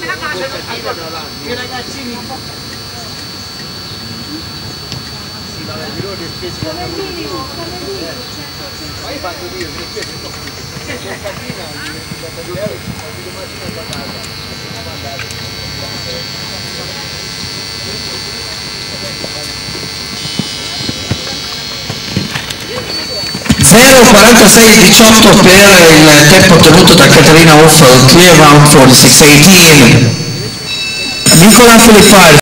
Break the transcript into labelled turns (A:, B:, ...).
A: I ragazzini sì, vabbè, di loro le spese come minimo, ma io faccio io, le spese sono qui stamattina €50.000 domattina è pagata
B: 0:46:18 per il tempo ottenuto da Caterina Hoff, clear round 46:18. Nicola Filipari.